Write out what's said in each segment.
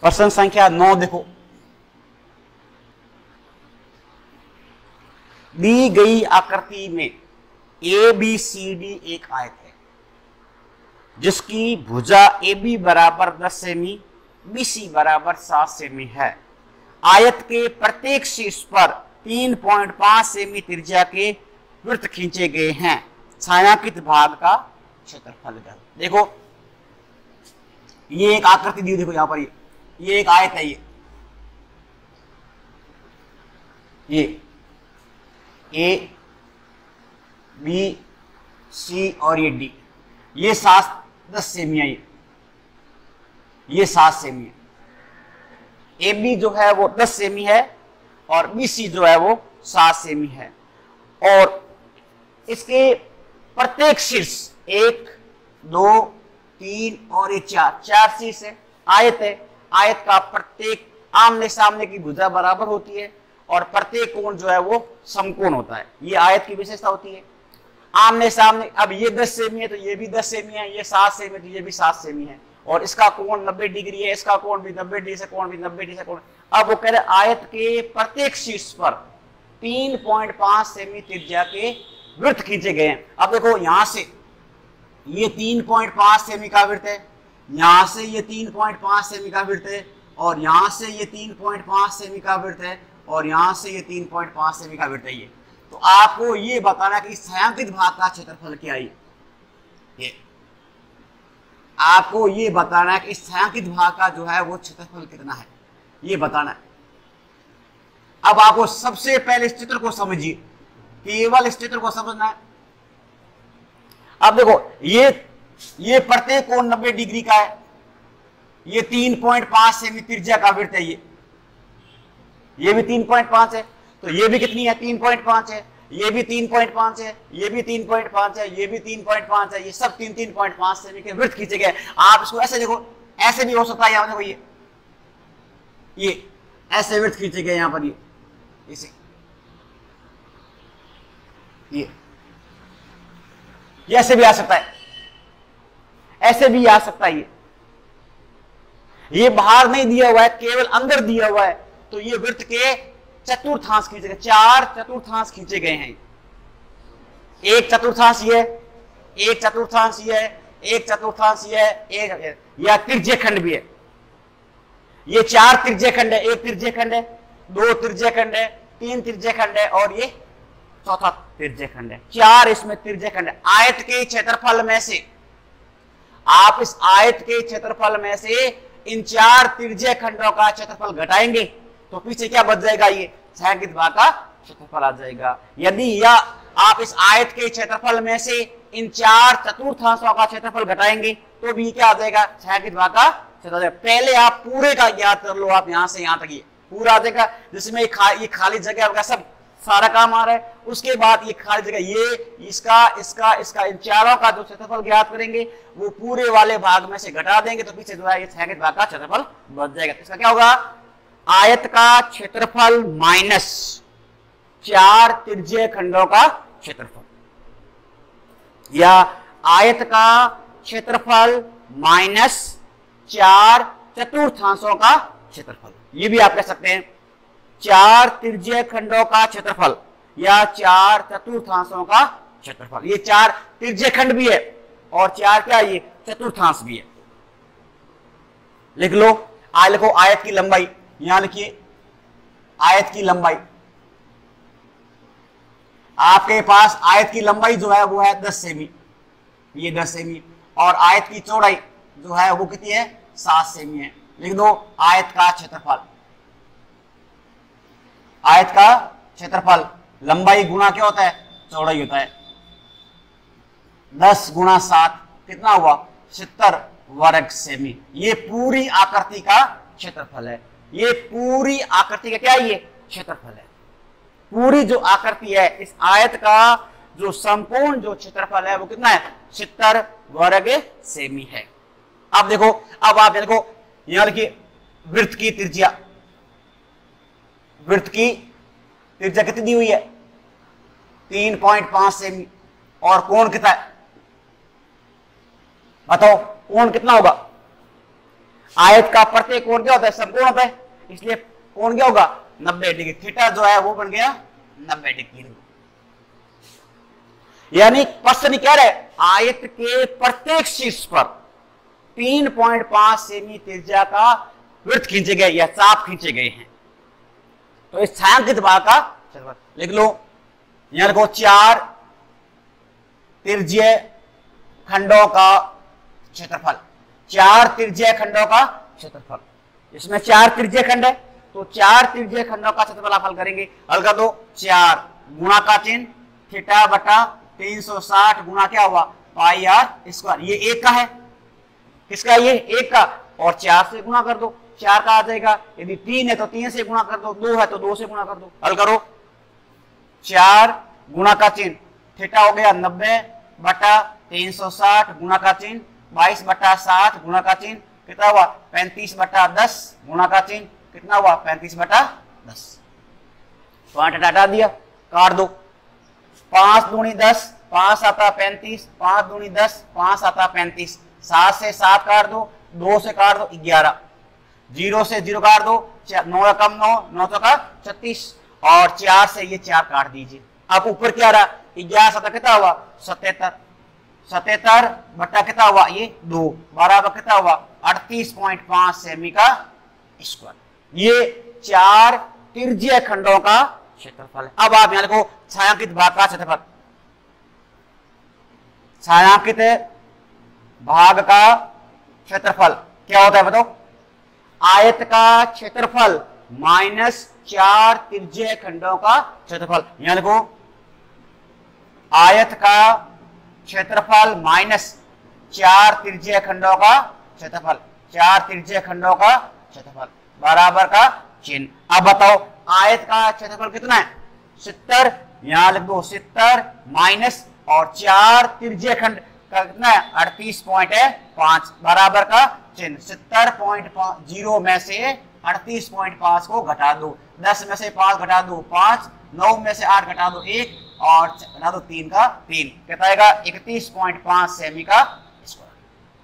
प्रश्न संख्या 9 देखो, दी गई आकृति में ए बी सी डी एक आयत है जिसकी भुजा ए बी बराबर 10 सेमी, बी सी बराबर 7 सेमी है। आयत के प्रत्येक शीर्ष पर 3.5 सेमी त्रिज्या के वृत्त खींचे गए हैं। छायांकित भाग का क्षेत्रफल ज्ञात। देखो ये एक आकृति दी, देखो यहां पर ये एक आयत है, ये ए बी सी और ये डी, ये 10 सेमी है, ये 7 सेमी है। ए बी जो है वो 10 सेमी है और बी सी जो है वो 7 सेमी है। और इसके प्रत्येक शीर्ष 1 2 3 और ये 4 शीर्ष है। आयत है, आयत का प्रत्येक आमने सामने की भुजा बराबर होती है और प्रत्येक कोण जो है वो समकोण होता है। ये आयत की विशेषता होती है। आमने सामने, अब ये 10 सेमी है तो ये भी 10 सेमी है, ये 7 सेमी है तो ये भी 7 सेमी है, और इसका कोण 90 डिग्री है, इसका कोण भी 90 डिग्री से, कोण भी 90 डिग्री से कोण। अब वो कह रहे आयत के प्रत्येक शीर्ष पर 3.5 सेमी त्रिज्या के वृत्त खींचे गए हैं। अब देखो यहां से ये 3.5 सेमी का वृत्त है, यहां से ये 3.5 सेमी का वृत्त है, और यहां से ये 3.5 सेमी का वृत्त है, और यहां से ये 3.5 सेमी का वृत्त है। ये तो आपको ये बताना कि छायांकित भाग का क्षेत्रफल क्या है। ये आपको ये बताना है कि इस छायांकित भाग का जो है वो क्षेत्रफल कितना है, ये बताना है। अब आपको सबसे पहले इस चित्र को समझिए, केवल इस चित्र को समझना है। अब देखो ये प्रत्येक कोण 90 डिग्री का है, ये 3.5 सेमी त्रिज्या का वृत्त है, ये भी 3.5 है, तो ये भी कितनी है 3.5 है, ये भी 3.5 है, ये भी 3.5 है, ये भी 3.5 है, ये सब 3.5 सेमी के वृत्त खींचे गए। आप इसको ऐसे देखो, ऐसे भी हो सकता है, यहां देखो ये ऐसे वृत्त खींचे गए यहां पर, ये इसे ये ऐसे भी आ सकता है, ऐसे भी आ सकता है। ये बाहर नहीं दिया हुआ है, केवल अंदर दिया हुआ है, तो ये वृत्त के चतुर्थांश खींचे गए, 4 चतुर्थांश खींचे गए हैं। एक चतुर्थांश ये, एक चतुर्थांश ये, एक चतुर्थांश ये, एक या त्रिज्य खंड भी है। ये 4 त्रिज्य खंड है, एक त्रिज्य खंड है, 2 त्रिज्य खंड है, 3 त्रिज्य खंड है, और ये चौथा त्रिज्य खंड है। 4 इसमें त्रिज्य खंड है। आयत के क्षेत्रफल में से, आप इस आयत के क्षेत्रफल में से इन 4 त्रिज्य खंडों का क्षेत्रफल घटाएंगे तो पीछे क्या बच जाएगा, ये छायांकित भाग का क्षेत्रफल आ जाएगा। यदि या आप इस आयत के क्षेत्रफल में से इन 4 चतुर्थांशों का क्षेत्रफल घटाएंगे तो भी क्या आ जाएगा, छायांकित भाग का क्षेत्रफल। पहले आप पूरे का ज्ञात कर लो, आप यहां से यहां तक ये पूरा आ जाएगा, जिसमें ये खाली जगह होगा, सब सारा काम आ रहा है। उसके बाद ये खाली जगह, ये इसका इन चारों का जो क्षेत्रफल ज्ञात करेंगे वो पूरे वाले भाग में से घटा देंगे तो पीछे जो है ये छायांकित भाग का क्षेत्रफल बच जाएगा। इसका क्या होगा, आयत का क्षेत्रफल माइनस 4 त्रिज्य खंडों का क्षेत्रफल, या आयत का क्षेत्रफल माइनस 4 चतुर्थांशों का क्षेत्रफल। ये भी आप कह सकते हैं 4 त्रिज्य खंडों का क्षेत्रफल या 4 चतुर्थांशों का क्षेत्रफल। ये 4 त्रिज्य खंड भी है और 4 क्या, ये चतुर्थांश भी है। लिख लो, लिखो आयत की लंबाई, यहां लिखिए आयत की लंबाई। आपके पास आयत की लंबाई जो है वो है 10 सेमी, ये 10 सेमी, और आयत की चौड़ाई जो है वो कितनी है, 7 सेमी है। लिख दो आयत का क्षेत्रफल, आयत का क्षेत्रफल लंबाई गुणा क्या होता है, चौड़ाई होता है। 10 गुणा 7 कितना हुआ, 70 वर्ग सेमी। ये पूरी आकृति का क्षेत्रफल है, ये पूरी आकृति का क्या है, ये क्षेत्रफल है। पूरी जो आकृति है, इस आयत का जो संपूर्ण जो क्षेत्रफल है वो कितना है, 70 वर्ग सेमी है। अब देखो, अब आप देखो यहां लिखिए वृत्त की त्रिज्या, वृत्त की त्रिज्या कितनी दी हुई है, 3.5 सेमी, और कोण कितना है, बताओ कोण कितना होगा। आयत का प्रत्येक कोण क्या होता है, समकोण होता है, इसलिए कोण क्या होगा 90 डिग्री। थीटा जो है वो बन गया 90 डिग्री। यानी क्वेश्चन कह रहे आयत के प्रत्येक शीर्ष पर 3.5 सेमी त्रिज्या का वृत्त खींचे गए या चाप खींचे गए हैं। तो इस छायांकित भाग का क्षेत्रफल लिख लो। यहां लिखो 4 त्रिज्यीय खंडों का क्षेत्रफल, 4 त्रिज्यीय खंडों का क्षेत्रफल। इसमें 4 त्रिज्यीय खंड है, तो 4 त्रिज्यीय खंडों का क्षेत्रफल आप हल करेंगे। हल कर दो, 4 गुणा का चिन्ह थीटा बटा 360 गुणा क्या हुआ पाई आर स्क्वायर। ये 1 का है, किसका, ये 1 का, और 4 से गुणा कर दो, 4 का आ जाएगा। यदि 3 है तो 3 से गुणा कर दो, 2 है तो 2 से गुणा कर दो। हल करो, 4 गुणा का चिन्ह थीटा हो गया 90 बटा 360 गुणा का चिन्ह 22 बटा 7 गुणा का चिन्ह कितना हुआ 35 बटा 10 गुणा का चिन्ह कितना हुआ 35 बटा 10। पॉइंट हटा दिया, काट दो। 5 दूनी 10, 5 आता 35, 5 दूनी 10, 5 आता 35। 7 से 7 काट दो, 2 से काट दो 11, 0 से 0 काट दो, 9 कम 9, 9 का 36, और 4 से ये 4 काट दीजिए। अब ऊपर क्या रहा 11 7 कितना हुआ 77, 77 बटा कितना हुआ ये 2 बराबर कितना हुआ 38.5 सेमी का स्क्वायर। ये 4 त्रिज्यीय खंडों का क्षेत्रफल है। अब आप यहां लिखो छायांकित भाग का क्षेत्रफल। छायांकित भाग का क्षेत्रफल क्या होता है बताओ, आयत का क्षेत्रफल माइनस 4 त्रिज्यीय खंडों का क्षेत्रफल। यहां लिखो आयत का क्षेत्रफल माइनस 4 त्रिज्यीय खंडों का क्षेत्रफल, 4 त्रिज्यीय खंडों का क्षेत्रफल बराबर का चिन्ह। अब बताओ आयत का क्षेत्रफल कितना है 70, यहां लिख दो 70 माइनस और 4 त्रिज्यीय खंड का कितना है 38.5 बराबर का चिन्ह। 70.0 में से 38.5 को घटा दो, 10 में से 5 घटा दो 5, 9 में से 8 घटा दो 1 और घटा दो 3 का 3, कितना आएगा 31.5 सेमी का स्क्वायर।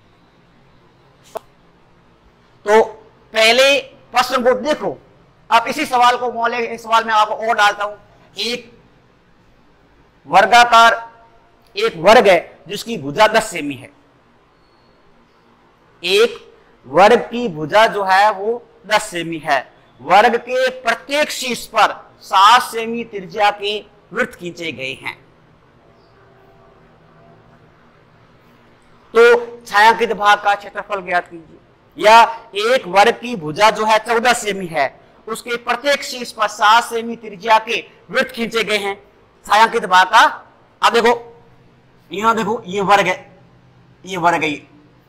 तो पहले प्रश्न को देखो। अब इसी सवाल को मौलिक इस सवाल में आपको और डालता हूं। एक वर्गाकार एक वर्ग है जिसकी भुजा 10 सेमी है। एक वर्ग की भुजा जो है वो 10 सेमी है। वर्ग के प्रत्येक शीर्ष पर 7 सेमी त्रिज्या के वृत्त खींचे गए हैं। तो छायांकित भाग का क्षेत्रफल ज्ञात कीजिए। या एक वर्ग की भुजा जो है 14 सेमी है, उसके प्रत्येक शीर्ष पर 7 सेमी त्रिज्या के वृत्त खींचे गए हैं। छायांकित भाग का, अब देखो यहां देखो ये वर्ग है, ये वर्ग है,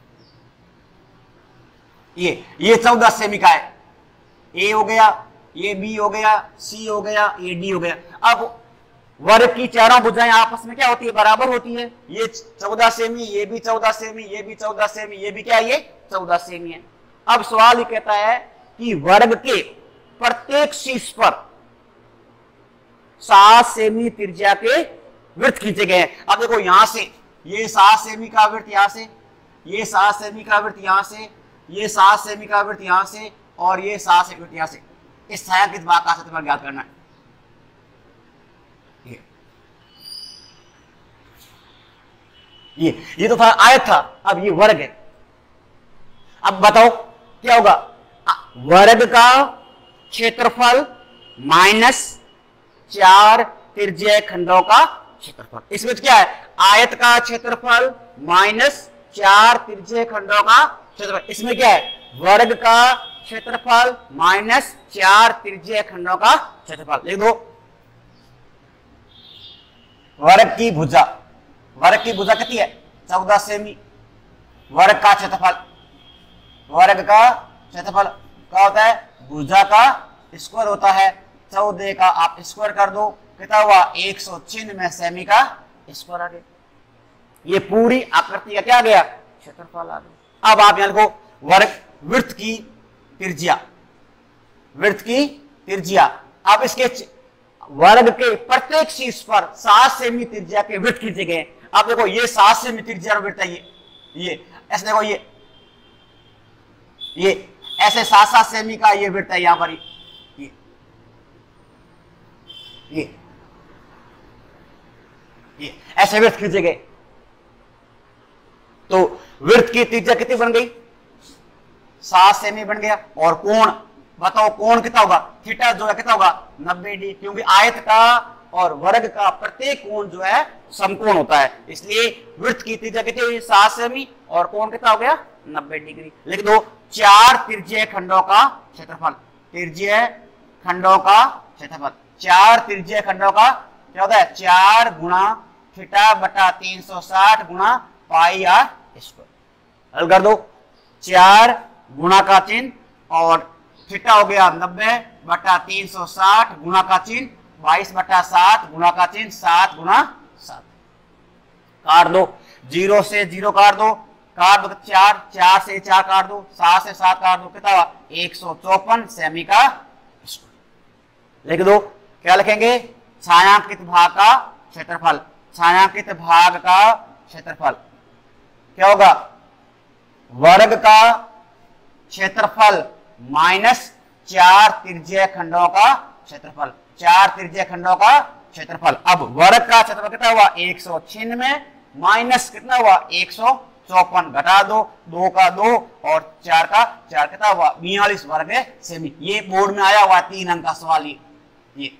ये 14 सेमी का है। ए हो गया, ये बी हो गया, सी हो गया, ये डी हो गया। अब वर्ग की चारों भुजाएं आपस में क्या होती है बराबर होती है। ये 14 सेमी, ये भी 14 सेमी, ये भी 14 सेमी, ये भी क्या है ये 14 सेमी है। अब सवाल ये कहता है कि वर्ग के प्रत्येक शीर्ष पर 7 सेमी त्रिज्या के वृत्त खींचे गए हैं। अब देखो यहां से ये 7 सेमी का वृत्त यहां से, ये 7 सेमी का वृत्त यहां से, ये 7 सेमी का वृत्त यहां से, और ये 7 सेमी वृत्त यहां से। इस छायांकित भाग का क्षेत्रफल ज्ञात करना है। ये तो था आयत था, अब ये वर्ग है। अब बताओ क्या होगा, वर्ग का क्षेत्रफल माइनस 4 त्रिज्यीय खंडों का क्षेत्रफल। इसमें क्या है आयत का क्षेत्रफल माइनस 4 त्रिज्यीय खंडों का क्षेत्रफल। इसमें क्या है वर्ग का क्षेत्रफल माइनस 4 त्रिज्यीय खंडों का क्षेत्रफल। लिख दो वर्ग की भुजा, वर्ग की भुजा कितनी है 14 सेमी। वर्ग का क्षेत्रफल, वर्ग का क्षेत्रफल क्या होता है भुजा का स्क्वायर होता है। 14 का आप स्क्वायर कर दो कितना हुआ 196 सेमी का स्क्वायर आ गया। ये पूरी आकृति का क्या आ गया क्षेत्रफल आ गया। अब आप यहां लिखो वर्ग वृत्त की त्रिज्या, वृत्त की त्रिज्या। अब इसके वर्ग के प्रत्येक शीर्ष पर 7 सेमी त्रिज्या के वृत्त खींचे गए। अब देखो ये 7 सेमी त्रिज्या वृत्त है, ये ऐसे देखो ये ऐसे 7-7 सेमी का ये वृत्त है, यहां पर ये ऐसे वृत्त खींचे गए। तो वृत्त की त्रिज्या कितनी बन गई? 7 सेमी बन गया। और कोण बताओ, कोण कितना होगा? थीटा जो है कितना होगा? 90 डिग्री, क्योंकि आयत का और वर्ग का प्रत्येक कोण जो है समकोण होता है, इसलिए वृत्त की त्रिज्या कितनी हुई? 7 सेमी, और कोण कितना हो गया? 90 डिग्री। लिख दो 4 त्रिज्यीय खंडों का क्षेत्रफल। त्रिज्यीय खंडों का क्षेत्रफल, 4 त्रिज्यीय खंडों का क्या होता है? 4 गुणा थीटा बटा 360 गुणा पाई आर स्क्वायर। हल कर दो, 4 गुणा का चिन्ह और थीटा हो गया 90 बटा 360 गुणा का चिन्ह 22 बटा 7 गुणा का चिन्ह 7 गुणा 7। काट दो, 0 से 0 काट दो, 4 से 4 काट दो, 7 से 7 काट दो, कितना हुआ? 154 सेमी का स्क्वायर। लिख दो, क्या लिखेंगे? छायांकित भाग का क्षेत्रफल। छायांकित भाग का क्षेत्रफल क्या होगा? वर्ग का क्षेत्रफल माइनस 4 त्रिज्यीय खंडों का क्षेत्रफल। 4 त्रिज्यीय खंडों का क्षेत्रफल। अब वर्ग का क्षेत्रफल कितना हुआ? 196 माइनस कितना हुआ? 154, घटा दो, 2 का 2 और 4 का 4, कितना हुआ? 42 वर्ग सेमी। ये बोर्ड में आया हुआ 3 अंक का सवाल। ये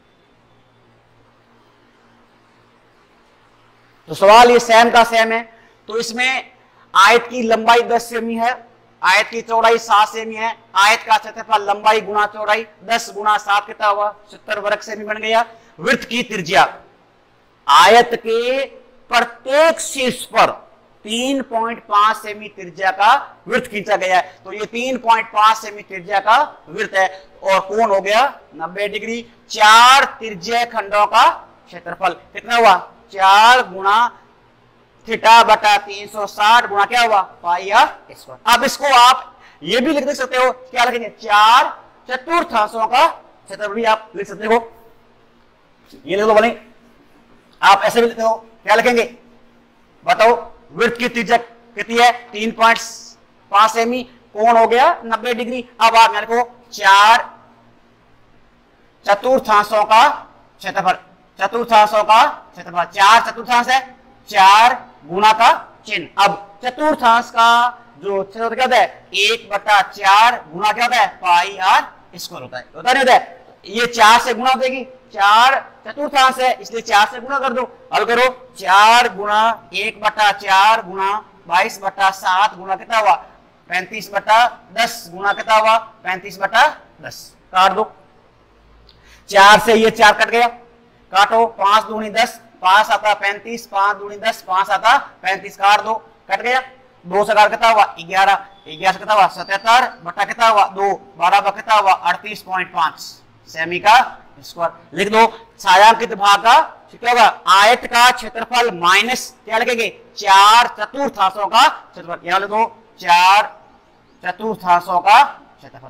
तो सवाल ये सेम का सेम है। तो इसमें आयत की लंबाई 10 सेमी है, आयत की चौड़ाई 7 सेमी है, आयत का क्षेत्रफल लंबाई गुणा चौड़ाई 10 गुणा 7 कितना हुआ? 70 वर्ग सेमी बन गया। वृत्त की त्रिज्या, आयत के प्रत्येक शीर्ष पर 3.5 सेमी त्रिज्या का वृत्त खींचा गया है। तो ये 3.5 सेमी त्रिज्या का वृत्त है और कोण हो गया 90 डिग्री। 4 त्रिज्यीय खंडों का क्षेत्रफल कितना हुआ? 4 गुणा थीटा बटा 360 गुणा क्या हुआ? Pi r square. अब इसको आप ये भी लिख सकते हो, क्या लिखेंगे? 4 चतुर्थांशों का क्षेत्रफल भी आप लिख सकते हो। ये लिख दो, बोले आप ऐसे भी लिखते हो, क्या लिखेंगे? बताओ, वृत्त की त्रिज्या कितनी है? 3.5 सेमी, कोण हो गया 90 डिग्री। अब आप यहां लिखो 4 चतुर्थांशों का क्षेत्रफल। चतुर्थांशों का क्षेत्रफल, 4 चतुर्थांश है, 4 गुणा का चिन्ह। अब चतुर्थांश का जो क्षेत्रफल क्या होता है? 1/4 गुणा क्या होता है? पाई आर स्क्वायर होता है। होता नहीं होता है? ये 4 से गुणा देगी, 4 चतुर्थांश है इसलिए 4 से गुणा कर दो। हल करो, 4 गुणा 1/4 गुणा 22/7 गुणा कितना हुआ? 35/10 गुणा कितना हुआ? 35/10। काट दो, 4 से ये 4 कट गया, काटो, 5 दूनी 10, 5 आता 35, 5 दूनी 10, 5 आता 35, काट दो, कट गया। 2 से काट कितना हुआ? 11, 11 से कितना हुआ? 77 बटा कितना हुआ? 2, 12 का कितना हुआ? 38.5 सेमी का स्क्वायर। लिख दो, छायांकित भाग का क्या होगा? आयत का क्षेत्रफल माइनस क्या लिखेंगे? 4 चतुर्थांशों का क्षेत्रफल। यहां लिख दो 4 चतुर्थांशों का क्षेत्रफल।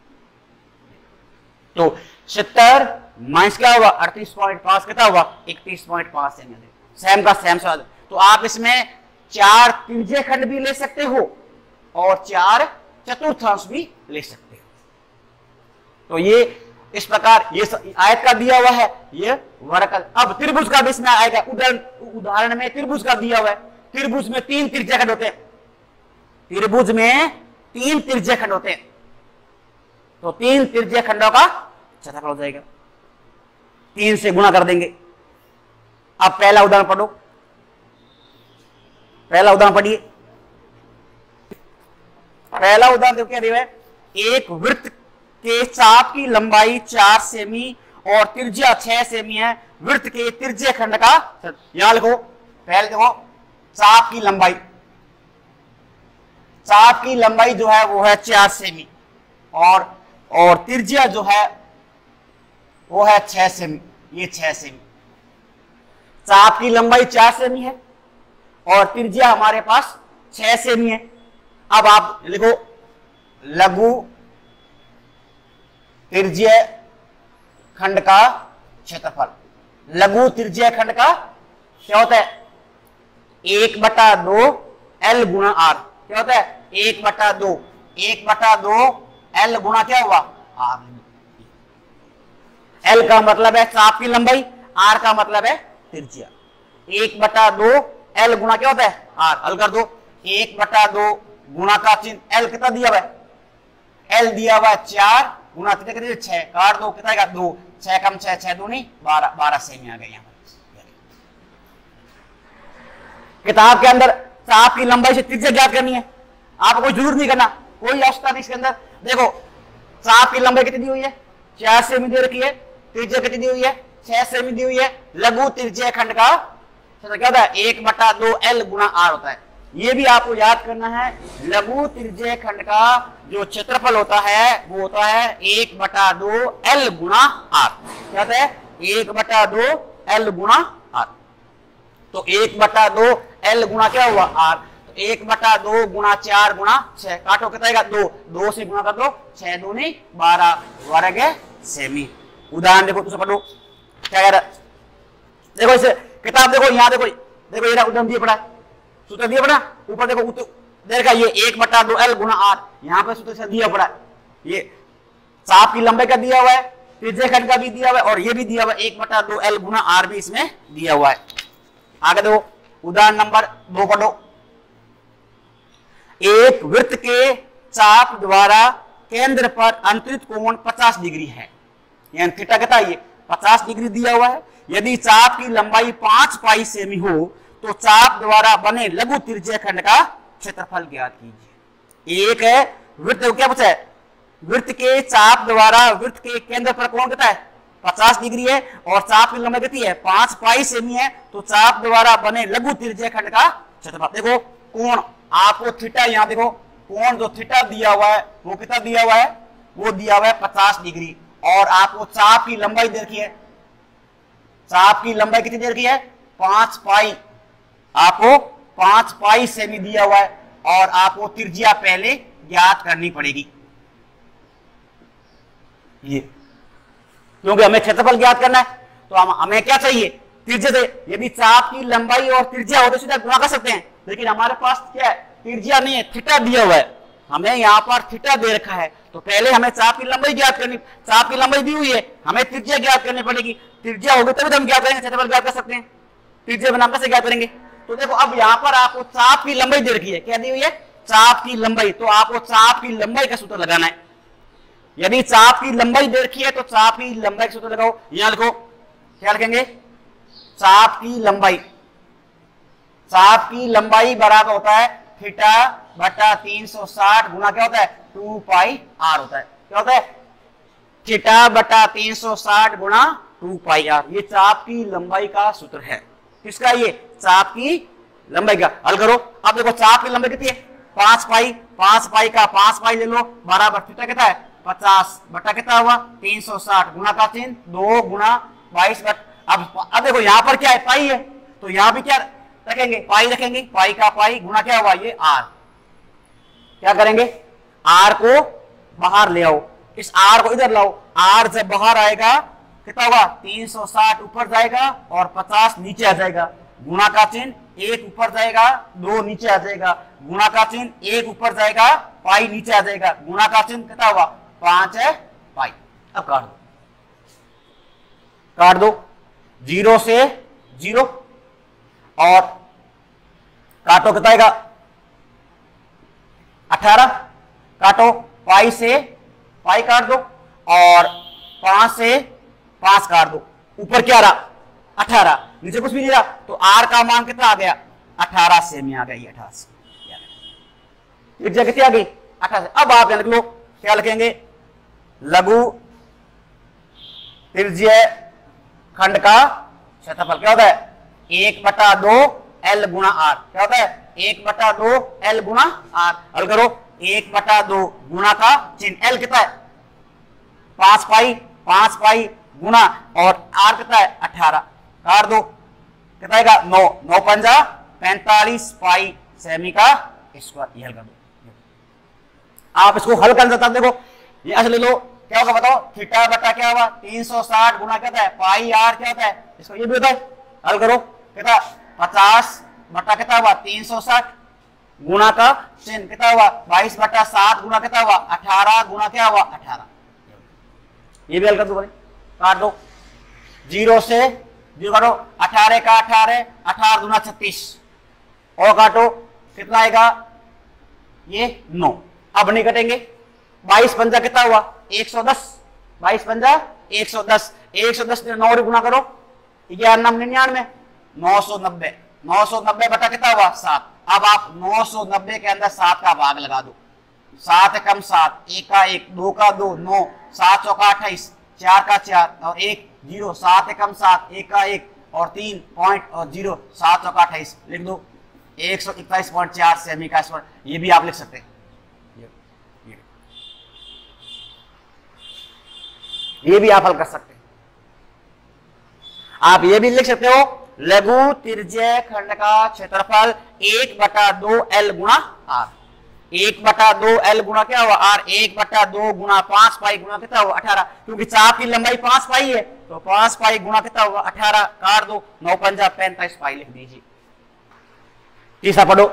तो 70 माइनस क्या हुआ? 38.5 कितना हुआ? 31.5 सेमी। सेम का सेम सवाल। तो आप इसमें 4 त्रिज्यीय खंड भी ले सकते हो और 4 चतुर्थांश भी ले सकते हो। तो ये इस प्रकार ये आयत का दिया हुआ है, ये वर्ग का। अब त्रिभुज का भी इसमें आएगा। उदाहरण में त्रिभुज का दिया हुआ है। त्रिभुज में 3 त्रिज्यीय खंड होते हैं। त्रिभुज में 3 त्रिज्यीय खंड होते हैं, तो 3 त्रिज्यीय खंडों का क्षेत्रफल हो जाएगा। 3 से गुणा कर देंगे। अब पहला उदाहरण पढ़ो, पहला उदाहरण पढ़िए। पहला उदाहरण देखो क्या दिया है? एक वृत्त के चाप की लंबाई 4 सेमी और त्रिज्या 6 सेमी है। वृत्त के त्रिज्यीय खंड का, यहां लिखो, पहले देखो चाप की लंबाई, चाप की लंबाई जो है वो है 4 सेमी और त्रिज्या जो है वो है 6 सेमी। ये 6 सेमी। चाप की लंबाई 4 सेमी है और त्रिज्या हमारे पास 6 सेमी है। अब आप लिखो लघु त्रिज्यीय खंड का क्षेत्रफल। लघु त्रिज्यीय खंड का क्या होता है? 1/2 L गुणा R। क्या होता है? 1/2 1/2 L गुणा क्या हुआ R लिमिट। L का मतलब है चाप की लंबाई, R का मतलब है त्रिज्या। 1/2 L गुणा क्या होता है R। हल कर दो, 1/2 गुणा का चिन्ह L कितना दिया हुआ है, L दिया हुआ है 4 गुणा कितने 6, काट दो कितना आएगा 2, 6 कम 6 6 दूनी 12, 12 सेमी आ गए। यहाँ किताब के अंदर चाप की लंबाई से त्रिज्या ज्ञात करनी है, आपको कोई जरूरत नहीं करना, कोई आवश्यकता नहीं इसके अंदर। देखो चाप की लंबाई कितनी दी हुई है 4 सेमी दे रखी है, त्रिज्या कितनी दी हुई है 6 सेमी दी हुई है। लघु त्रिज्या खंड का क्या होता है 1/2 L गुणा R होता है। ये भी आपको याद करना है, लघु त्रिज्या खंड का जो क्षेत्रफल होता है वो होता है 1/2 L गुणा R। क्या होता है 1/2 L गुणा R। तो 1/2 L गुणा क्या हुआ R, तो 1/2 गुणा 4 गुणा 6, काटो कितना आएगा 2, 2 से गुणा कर दो 6 दूनी 12 वर्ग सेमी। उदाहरण देखो तुझे पढ़ो क्या कह रहा है, देखो इसे किताब देखो, यहाँ देखो देखो ये उदाहरण दिया पड़ा है, सूत्र दिया पड़ा ऊपर देखो दे रखा ये 1/2 L गुणा R, यहाँ पे सूत्र से दिया पड़ा है। ये चाप की लंबाई का दिया हुआ है, त्रिज्या खंड का भी दिया हुआ है और ये भी दिया हुआ है 1/2 L गुणा R भी इसमें दिया हुआ है। आगे देखो उदाहरण नंबर 2 पढ़ो। एक वृत्त के चाप द्वारा केंद्र पर अंतरित कोण 50 डिग्री है, यानी थीटा कितना है 50 डिग्री दिया हुआ है। यदि चाप की लंबाई 5 पाई सेमी हो तो चाप द्वारा बने लघु त्रिज्या खंड का क्षेत्रफल ज्ञात कीजिए। एक है वृत्त, क्या पूछा है वृत्त के चाप द्वारा वृत्त के केंद्र पर कोण कितना है 50 डिग्री है और चाप की लंबाई कितनी है 5 पाई सेमी है, तो चाप द्वारा बने लघु त्रिज्या खंड का क्षेत्रफल। देखो कोण आपको थीटा, यहाँ देखो कोण जो थीटा दिया हुआ है वो कितना दिया हुआ है, वो दिया हुआ है 50 डिग्री और आपको चाप की लंबाई दे रखी है, चाप की लंबाई कितनी दे रखी है 5 पाई, आपको 5 पाई सेमी दिया हुआ है और आपको त्रिज्या पहले ज्ञात करनी पड़ेगी। ये क्योंकि हमें क्षेत्रफल ज्ञात करना है तो हमें क्या चाहिए त्रिज्या दे। यदि चाप की लंबाई और त्रिज्या हो तो सीधा गुणा कर सकते हैं, लेकिन हमारे पास क्या है त्रिज्या नहीं है, थीटा दिया हुआ है, हमें यहाँ पर थीटा दे रखा है, तो पहले हमें चाप की लंबाई ज्ञात करनी, चाप की लंबाई दी हुई है, हमें त्रिज्या ज्ञात करनी पड़ेगी। त्रिज्या होगी तभी तो हम ज्ञात करेंगे, क्षेत्रफल ज्ञात कर सकते हैं, त्रिज्या बनाम कैसे ज्ञात करेंगे। तो देखो अब यहाँ पर आपको चाप की लंबाई दे रखी है, क्या दी हुई है चाप की लंबाई, तो आपको चाप की लंबाई का सूत्र लगाना है। यदि चाप की लंबाई दे रखी है तो चाप की लंबाई का सूत्र लगाओ, यहां लिखो क्या लिखेंगे चाप की लंबाई, चाप की लंबाई बराबर होता है थीटा बटा 360 गुना क्या होता है 2 पाई R होता है। क्या होता है थीटा बटा 360 गुना 2 पाई R, ये चाप की लंबाई का सूत्र है। किसका ये चाप की लंबाई का। हल करो, अब देखो चाप की लंबाई कितनी है 5 पाई, 5 पाई का 5 पाई ले लो बराबर थीटा कितना है 50 बटा कितना हुआ 360 गुना का चिन्ह 2 गुना 22 बट। अब देखो यहाँ पर क्या है पाई है, तो यहाँ भी क्या रखेंगे पाई रखेंगे, पाई का पाई गुना क्या हुआ ये R। क्या करेंगे R को बाहर ले आओ, इस R को इधर लाओ, R जब बाहर आएगा कितना होगा 360 ऊपर जाएगा और 50 नीचे आ जाएगा, गुणा का चिन्ह 1 ऊपर जाएगा 2 नीचे आ जाएगा, गुणा का चिन्ह 1 ऊपर जाएगा पाई नीचे आ जाएगा, गुणा का चिन्ह कितना हुआ 5 है पाई। अब काट दो 0 से 0 और काटो कितना आएगा 18, काटो पाई से पाई काट दो और 5 से 5 काट दो, ऊपर क्या रहा 18, नीचे कुछ भी नहीं रहा, तो R का मान कितना आ गया 18 सेमी आ गई, 18 से त्रिज्या कितनी आ गई 18 से। अब आप लिख लो क्या लिखेंगे लघु त्रिज्या खंड का क्षेत्रफल क्या होता है 1/2 L गुणा R। क्या होता है 1/2 L गुणा R। हल करो 1/2 गुणा का चिन्ह L कितना है 5 पाई गुणा और R कितना है 18, काट दो कितना आएगा 9, 9 पंजा 45 पाई सेमी का स्क्वायर। ये हल कर दो, आप इसको हल कर देता देखो ये ऐसे ले लो क्या होगा बताओ थीटा बटा क्या होगा 360 गुना क्या होता है पाई R क्या होता है, इसको ये भी होता है। हल करो कितना 50 बटा कितना हुआ 360 गुणा का चिन्ह कितना हुआ 22/7 गुणा कितना हुआ 18 गुणा क्या हुआ 18। ये भी हल कर दो भाई, काट दो 0 से 0 काटो 18 का 18 18 दूना 36 और काटो कितना आएगा ये 9। अब नहीं कटेंगे 22 पंजा कितना हुआ 110 22 पंजा 110 110 ने 9 गुना करो 1199 990 990 बटा कितना हुआ 7। अब आप 990 के अंदर 7 का भाग लगा दो 7 कम 7 1 का 1 2 का 2 9 7 चौका 28 4 का 4 और 1 0 7 कम 7 1 का 1 और 3 पॉइंट और 0 7 चौका 28 लिख दो 141.4 सेमी का स्क्वायर। ये भी आप लिख सकते हैं ये भी आप हल कर सकते हैं। आप ये भी लिख सकते हो लघु त्रिज्यीय खंड का क्षेत्रफल 1/2 L गुणा R 1/2 L गुणा क्या हुआ R 1/2 गुणा 5 पाई गुणा कितना हुआ 18 क्योंकि चाप की लंबाई 5 पाई है तो 5 पाई गुणा कितना हुआ 18 काट दो 9 पंजा 45 पाई लिख दीजिए। तीसरा पढ़ो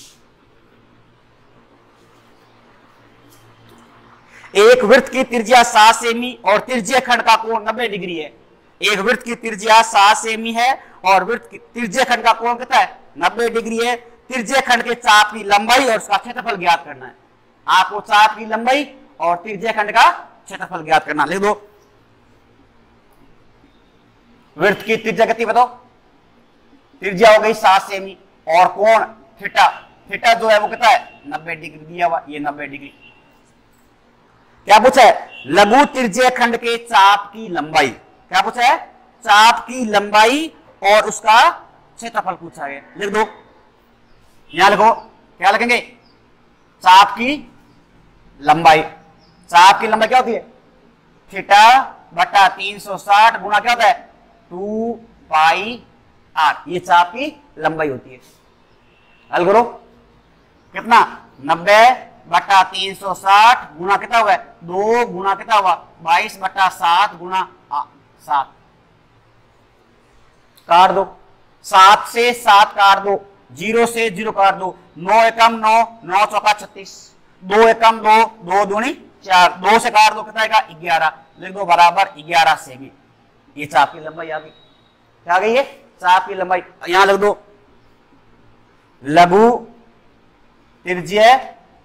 एक वृत्त की त्रिज्या 7 सेमी और त्रिज्यीय खंड का कोण 90 डिग्री है। एक वृत्त की त्रिज्या 7 सेमी है और वृत्त की त्रिज्यीय खंड का कोण कितना है 90 डिग्री है। त्रिज्यीय खंड के चाप की लंबाई और उसका क्षेत्रफल ज्ञात करना है। आपको चाप की लंबाई और त्रिज्यीय खंड का क्षेत्रफल ज्ञात करना। लिख दो वृत्त की त्रिज्या कितनी बताओ त्रिज्या हो गई 7 सेमी और कोण थीटा थीटा जो है वो कितना है 90 डिग्री दिया हुआ ये 90 डिग्री। क्या पूछा है लघु त्रिज्यीय खंड के चाप की लंबाई। क्या पूछा है चाप की लंबाई और उसका क्षेत्रफल पूछा है। लिख दो यहां लिखो क्या लिखेंगे चाप की लंबाई। चाप की लंबाई क्या होती है थीटा बटा 360 गुणा क्या होता है 2 पाई r। ये चाप की लंबाई होती है। हल करो कितना 90/360 गुणा कितना हुआ 2 गुणा कितना हुआ 22/7 गुणा 7 काट दो 7 से 7 काट दो 0 से 0 काट दो 9 एकम 9 9 चौका 36 2 एकम 2 2 दूनी 4 2 से काट दो कितना आएगा 11 लिख दो बराबर 11 सेमी। ये चाप की लंबाई आ गई। क्या आ गई है चाप की लंबाई। यहां लिख दो लघु त्रिज्यीय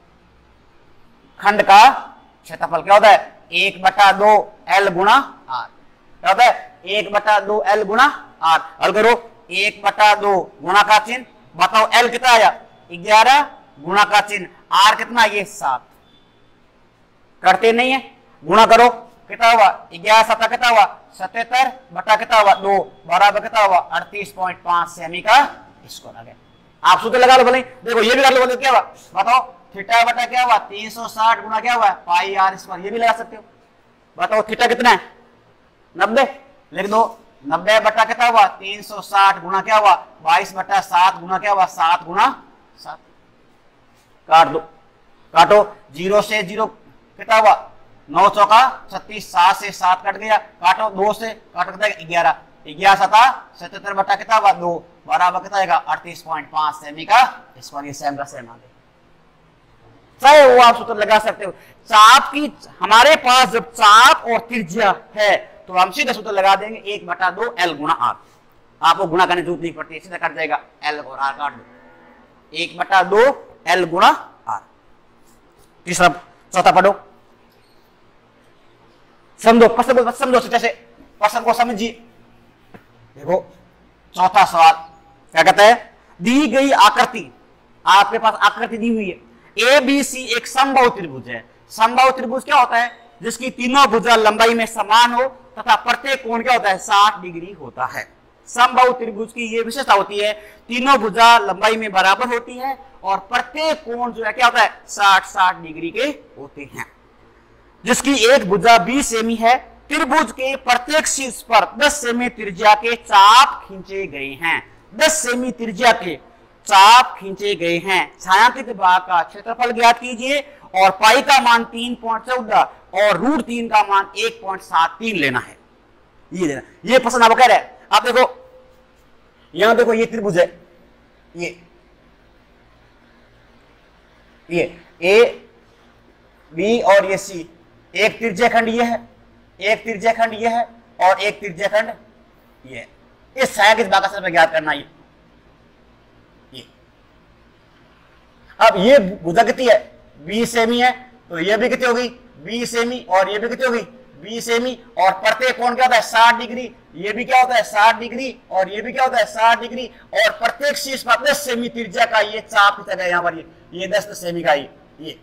खंड का क्षेत्रफल क्या होता है 1/2 L गुणा R। क्या होता है 1/2 L गुणा R। हल करो 1/2 गुणा का चिन्ह बताओ L कितना आया 11 गुणा का चिन्ह R कितना ये 7 करते नहीं है गुणा करो कितना हुआ 11 7 कितना हुआ 77 बटा कितना हुआ 2 बराबर कितना हुआ 38.5 सेमी का स्क्वायर आ गया। आप सूत्र लगा लो भले देखो ये भी कर लो बोले क्या हुआ बताओ थीटा बटा क्या हुआ 360 गुणा क्या हुआ पाई r स्क्वायर। ये भी लगा सकते हो बताओ थीटा कितना है 90 लिख दो 90 बटा कितना हुआ 360 गुणा क्या हुआ 22/7 गुणा क्या हुआ 7 गुणा 7 काट दो काटो 0 से 0 कितना हुआ 9 चौका 36 7 से 7 कट गया काटो 2 से काटो कितना 11 11 7 77 बटा कितना हुआ 2 बराबर कितना आएगा 38.5 सेमी का स्क्वायर। ये सेम का सेम आ गया। चाहे वो आप सूत्र लगा सकते हो। चाप की हमारे पास जब चाप और त्रिज्या है तो हम सीधा सूत्र लगा देंगे 1/2 L गुणा R। आपको गुणा करने की जरूरत नहीं पड़ती सीधा कट जाएगा L और R काट दो 1/2 L गुणा R। तीसरा चौथा पढ़ो समझो प्रश्न को समझो जैसे प्रश्न को समझिए। देखो चौथा सवाल क्या कहता है दी गई आकृति आपके पास आकृति दी हुई है ABC एक समबाहु त्रिभुज है। समबाहु त्रिभुज क्या होता है जिसकी तीनों भुजा लंबाई में समान हो तथा प्रत्येक कोण क्या होता है 60 डिग्री होता है। समबाहु त्रिभुज की यह विशेषता होती है तीनों भुजा लंबाई में बराबर होती है और प्रत्येक कोण जो है क्या होता है 60 डिग्री के होते हैं। जिसकी एक भुजा 20 सेमी है त्रिभुज के प्रत्येक शीर्ष पर 10 सेमी त्रिज्या के चाप खींचे गए हैं। 10 सेमी त्रिज्या के चाप खींचे गए हैं। छायांकित भाग का क्षेत्रफल ज्ञात कीजिए और पाई का मान 3.14 और √3 का मान 1.73 लेना है। ये लेना ये प्रश्न आपको कह रहा है। आप देखो यहां देखो ये त्रिभुज है ये ए बी और ये सी, एक त्रिज्याखंड ये है, एक त्रिज्याखंड ये है और एक त्रिज्याखंड ये है। इस छाया किस भाग का क्षेत्रफल ज्ञात करना है। ये अब ये भुजा कितनी है, 20 सेमी है, तो ये भी कितनी होगी 20 सेमी और ये भी कितनी होगी 20 सेमी, और प्रत्येक कोण क्या होता है 60 डिग्री, ये भी क्या होता है 60 डिग्री और ये भी क्या होता है 60 डिग्री, और प्रत्येक शीर्ष पर 10 सेमी त्रिज्या का ये चाप खींचा गया यहाँ पर, ये 10 सेमी का ये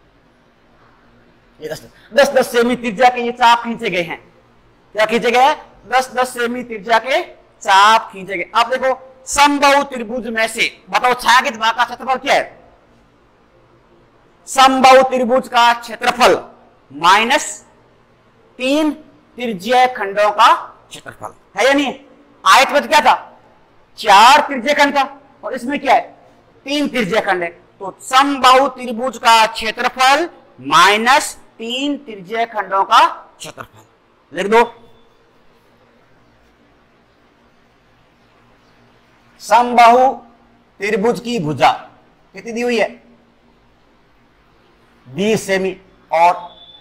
10 सेमी त्रिज्या के ये चाप खींचे गए हैं। क्या खींचे गए हैं, 10 सेमी त्रिज्या के चाप खींचे गए। अब देखो समबाहु त्रिभुज में से बताओ छायांकित भाग का क्षेत्रफल क्या है। समबाहु त्रिभुज का क्षेत्रफल माइनस 3 त्रिज्यीय खंडों का क्षेत्रफल है या नहीं। आयत में क्या था 4 त्रिज्यीय खंड था और इसमें क्या है 3 त्रिज्यीय खंड है, तो समबाहु त्रिभुज का क्षेत्रफल माइनस 3 त्रिज्यीय खंडों का क्षेत्रफल लिख दो। समबाहु त्रिभुज की भुजा कितनी दी हुई है 20 सेमी, और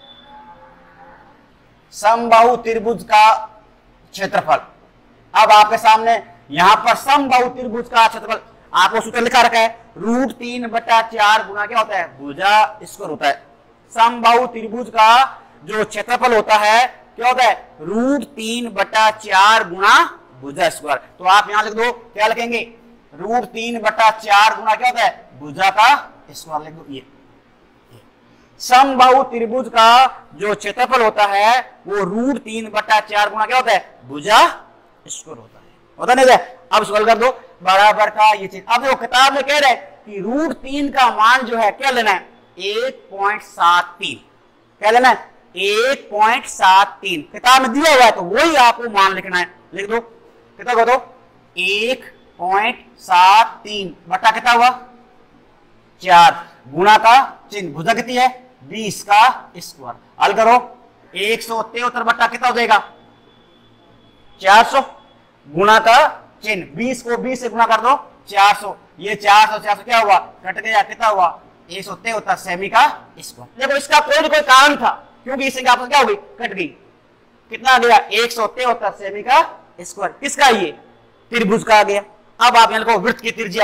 समबाहु त्रिभुज का क्षेत्रफल, अब आपके सामने यहां पर समबाहु त्रिभुज का क्षेत्रफल आपको सूत्र लिखा रखा है, √3/4 गुना क्या होता है भुजा स्क्वायर होता है। समबाहु त्रिभुज का जो क्षेत्रफल होता है क्या होता है √3/4 गुना भुजा स्क्वायर। तो आप यहां लिख दो, क्या लिखेंगे √3/4 गुना क्या होता है भुजा का स्क्वायर लिख दो। ये समबाहु त्रिभुज का जो क्षेत्रफल होता है वो √3/4 गुना क्या होता है भुजा स्क्वायर होता नहीं है। अब सवाल कर दो बराबर का ये चीज। अब देखो किताब में कह रहे हैं कि √3 का मान जो है क्या लेना है 1.73, क्या लेना है 1.73, किताब में दिया हुआ है तो वही आपको मान लिखना है। लिख दो कितना को दो 1.73 बटा कितना हुआ 4 गुणा का चिन्ह भुजा कितनी है 20 का स्क्वायर। हल करो 173 बटा कितना हो जाएगा 400 गुणा का चिन्ह 20 को 20 से गुणा कर दो 400, ये 400 क्या हुआ कट गया, कितना हुआ 173 सेमी का स्क्वायर। देखो इसका कोई कोई कारण था क्योंकि इससे आपस क्या हो गई कट गई, कितना आ गया 173 सेमी का स्क्वायर। किसका ये त्रिभुज का आ गया। अब आप यहां लिखो वृत्त की त्रिज्या,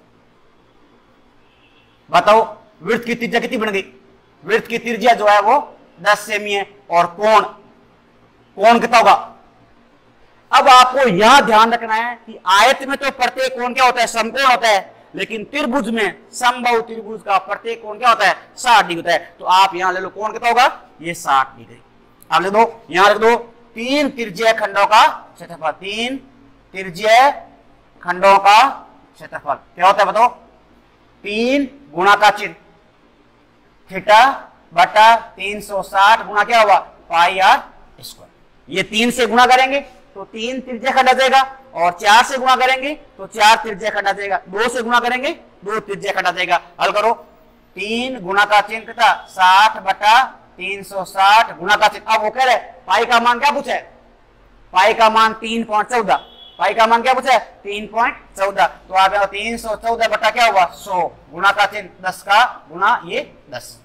बताओ वृत्त की त्रिज्या कितनी बन गई। वृत्त की त्रिज्या जो है वो 10 सेमी है और कोण कितना होगा। अब आपको यहां ध्यान रखना है कि आयत में तो प्रत्येक कोण क्या होता है समकोण होता है, लेकिन त्रिभुज में समबाहु त्रिभुज का प्रत्येक कोण क्या होता है 60 डिग्री होता है। तो आप यहां ले लो कोण कितना होगा ये 60 डिग्री। अब ले दो यहां रख दो 3 त्रिज्यीय खंडों का क्षेत्रफल, 3 त्रिज्यीय खंडों का क्षेत्रफल क्या होता है बताओ 3 गुणा का चिन्ह थीटा बटा 360 गुणा क्या हुआ पाई आर स्क्वायर। ये 3 से गुणा करेंगे तो 3 त्रिज्यीय खंड आ जाएगा, और 4 से गुणा करेंगे तो 4 त्रिज्यीय खंड आ जाएगा, 2 से गुणा करेंगे 2 त्रिज्यीय खंड आ जाएगा। हल करो 3 गुणा का चिन्ह कितना 60 बटा 360 गुणा का चिन्ह। अब वो कह रहे पाई का मान क्या पूछा है, पाई का मान 3.14, पाई का मान क्या पूछा है 3.14। तो आप 314 बटा क्या हुआ 100 गुणा का चिन्ह 10 का गुणा ये 10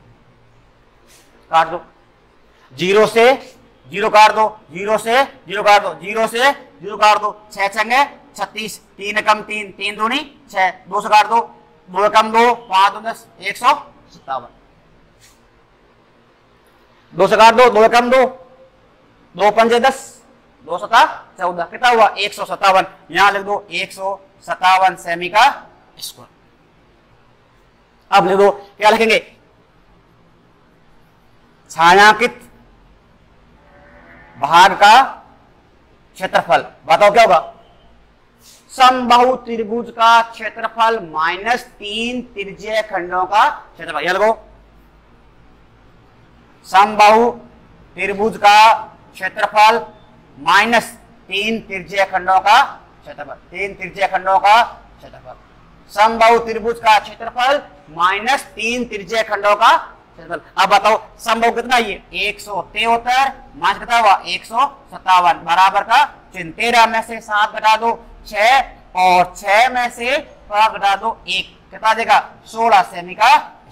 काट दो, 0 से 0 काट दो, 0 से 0 काट दो, 0 से 0 काट दो, 6 छंगे 36, 3 कम 3, 3 दूनी 6, 2 से काट दो, 2 कम 2, 5 2 10, 157, 2 से काट दो, 2 कम 2, 2 पंजे 10, 2 सता 14, कितना हुआ 157। यहां लिख दो 157 सेमी का स्क्वायर। अब लिख दो क्या लिखेंगे छायांकित भाग का क्षेत्रफल, बताओ क्या होगा समबाहु त्रिभुज का क्षेत्रफल माइनस 3 त्रिज्यीय खंडों का क्षेत्रफल। यह लगो समबाहु त्रिभुज का क्षेत्रफल माइनस 3 त्रिज्यीय खंडों का क्षेत्रफल, 3 त्रिज्यीय खंडों का क्षेत्रफल। समबाहु त्रिभुज का क्षेत्रफल माइनस 3 त्रिज्यीय खंडों का क्षेत्रफल। अब बताओ समबाहु कितना ये 173 माइनस कितना हुआ 157 बराबर का चिन्ह 13 में से 7 घटा दो 6 और 6 में से 5 घटा दो 1, कितना देगा 16 सेमी का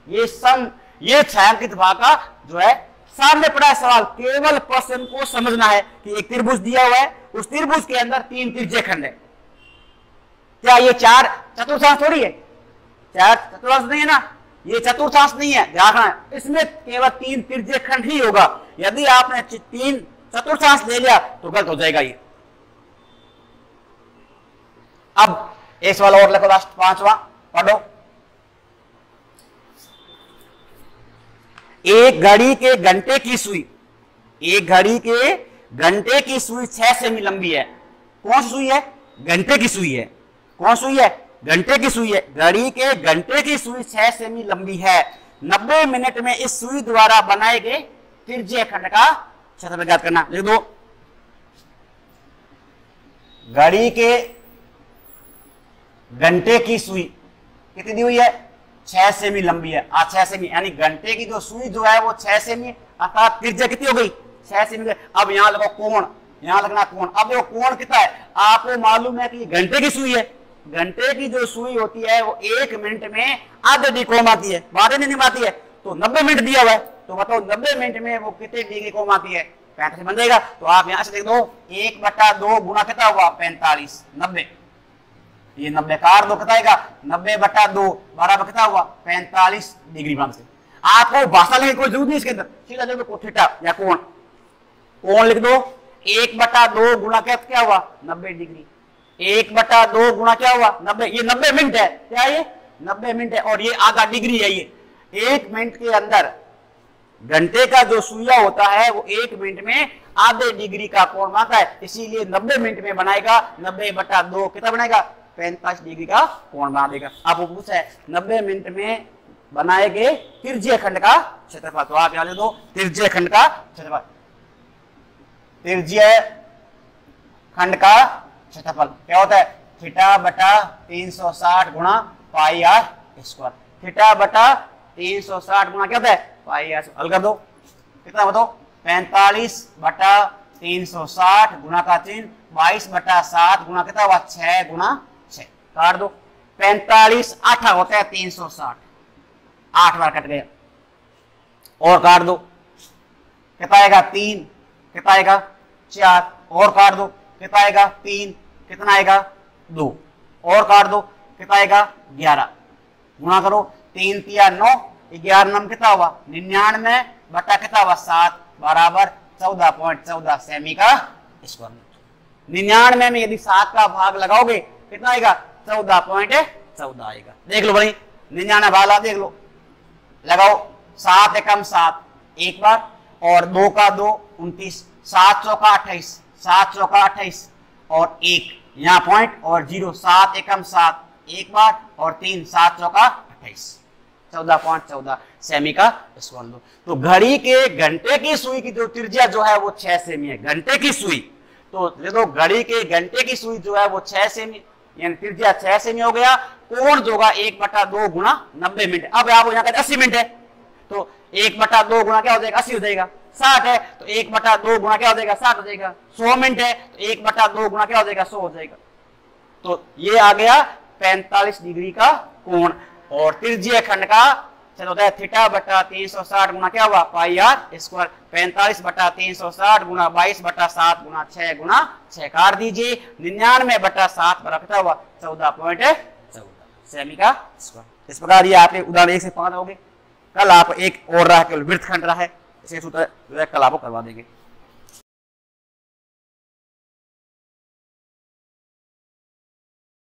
ये छायांकित भाग का जो है सामने पड़ा है सवाल, केवल प्रश्न को समझना है कि एक त्रिभुज दिया हुआ है, उस त्रिभुज के अंदर 3 त्रिज्य खंड है। क्या ये 4 चतुर्थांश थोड़ी है, 4 चतुर्थांश नहीं है ना, ये चतुर्थांश नहीं है, ध्यान रखना है। इसमें केवल 3 त्रिज्य खंड ही होगा। यदि आपने 3 चतुर्थांश ले लिया तो गलत हो जाएगा ये। अब एक सवाल और लिखो, लास्ट 5वां पढ़ो। एक घड़ी के घंटे की सुई, एक घड़ी के घंटे की सुई 6 सेमी लंबी है। कौन सी सुई है? घंटे की सुई है। कौन सुई है? घंटे की सुई है। घड़ी के घंटे की सुई 6 सेमी लंबी है। 90 मिनट में इस सुई द्वारा बनाए गए त्रिज्य खंड का क्षेत्रफल ज्ञात करना। लिख दो, घड़ी के घंटे की सुई कितनी दी हुई है? 6 सेमी लंबी है। 6 सेमी यानी घंटे की जो सुई जो है वो 6 सेमी, अर्थात त्रिज्या कितनी हो गई? 6 सेमी। अब यहां लगो कोण, यहां लगना कोण। अब देखो कोण कितना है, आपको मालूम है कि घंटे की सुई है। घंटे की जो सुई होती है वो 1 मिनट में आधे डिग्री कोण आती है, बातें नहीं आती है। तो 90 मिनट दिया हुआ है, तो बताओ 90 मिनट में वो कितने डिग्री कोण आती है? 35 बन जाएगा। तो आप यहां से देख दो, 1/2 गुना कितना हुआ? 45। 90 ये 90 काट दो, कितना आएगा? 90/2 बराबर कितना हुआ? 45 डिग्री। बन से आपको भाषा लिखने की कोई जरूरत नहीं इसके अंदर, सीधा लिख दो थीटा या कोण। कोण लिख दो, 1/2 गुना क्या हुआ? 90 डिग्री। 1/2 गुना क्या हुआ? 90। ये 90 मिनट है। क्या ये? 90 मिनट है। और ये आधा डिग्री है। ये 1 मिनट के अंदर घंटे का जो सुइया होता है वो 1 मिनट में आधे डिग्री का कोण बनाता है, इसीलिए 90 मिनट में बनाएगा। 90/2 कितना बनाएगा? 45 डिग्री का कोण बना देगा। आपको पूछा है 90 मिनट में बनाए गए त्रिज्य खंड का क्षेत्रफल। तो आप यहां ले दो त्रिज्य खंड का क्षेत्रफल। त्रिज्य खंड का क्षेत्रफल क्या होता है? θ/360 गुणा पाई आर स्क्वायर। θ/360 गुणा क्या होता है? Pi r. हल कर दो, कितना बताओ? 45/360 गुणा का चिन्ह 22/7 गुणा कितना हुआ? 6 गुणा 6। काट दो। 45 8 होता है 360, 8 बार कट गया। और काट दो, कितना आएगा? 3। कितना आएगा? 4। और काट दो, कितना आएगा? 3। कितना आएगा? 2। और काट दो, कितना आएगा? 11। गुणा करो, 3 3 9, 11 9 कितना हुआ? 99 बटा कितना हुआ? 7 बराबर 14.14 सेमी का स्क्वायर। 99 में यदि 7 का भाग लगाओगे कितना आएगा? 14.14 आएगा। देख लो भाई, 99 भाग देख लो, लगाओ। 7 एकम 7 एक बार, और 2 का 2 29, 7 चौका 28, 7 चौका 28 और 1 यहाँ पॉइंट और 0, 7 एकम 7 एक बार और 3, 7 चौका 28, 14.14 सेमी का स्क्वायर दो। तो घड़ी के घंटे की सुई की जो त्रिज्या जो है वो 6 सेमी है। घंटे की सुई, तो देखो घड़ी के घंटे की सुई जो है वो 6 सेमी, यानी त्रिज्या 6 सेमी हो गया। कोण जो होगा 1/2 गुणा 90 मिनट। अब आप यहाँ कहते 80 मिनट है, तो 1/2 गुणा क्या हो जाएगा? 80 हो जाएगा। 60 है तो 1/2 गुणा क्या हो जाएगा? 60 हो जाएगा। 100 मिनट है तो 1/2 गुणा क्या हो जाएगा? 100 हो जाएगा। तो ये आ गया 45 डिग्री का कोण। और त्रिज्य खंड का चलो होता है θ/360 गुणा क्या हुआ? Pi r square. 45/360 गुणा 22/7 गुणा 6 गुणा 6 काट दीजिए। 99/7 बराबर क्या हुआ? 14.14 सेमी का स्क्वायर। इस प्रकार ये आपके उदाहरण 1 से 5 हो गए। कल आप एक और रहा, केवल वृत्तखंड रहा है, इसे सूत्र कल आपको करवा देंगे।